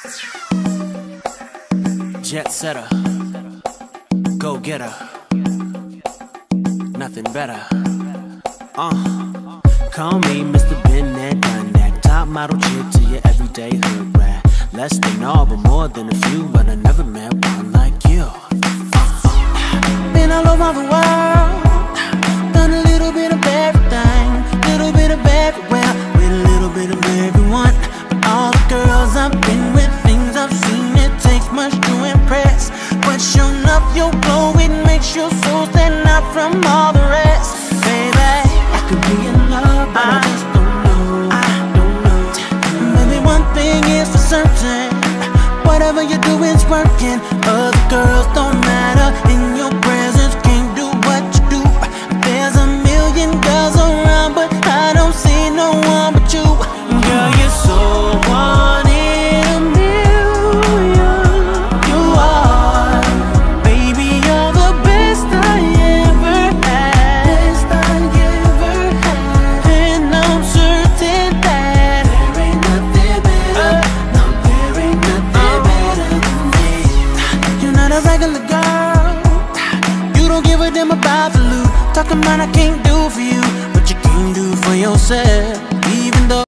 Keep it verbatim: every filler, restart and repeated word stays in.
Jet setter, go getter, nothing better. Uh, call me Mister Been There, Done That. Top model chick to your everyday hood rat. Less than all, but more than a few. But I never met one like you. Uh, been all over the world, done a little bit of everything, little bit of everywhere, with a little bit of everyone. But all the girls I've been with, things I've seen, it takes much to impress. But sure enough, your glow, it makes your soul stand out from all the rest. Baby, I could be in love, but I, I just don't know. I don't know. Maybe one thing is for certain, whatever you do is working. Other girls don't matter, in your presence can't do what you do. There's a million girls around, but I don't see no one but you. Girl, you're so one in a million. You are, baby, you're the best I ever had. Best I ever had. And I'm certain that there ain't nothing better. Uh, no, there ain't nothing uh, better than me. You're not a regular girl. You don't give a damn about the loot. Talking about I can't do for you what you can do for yourself. Even though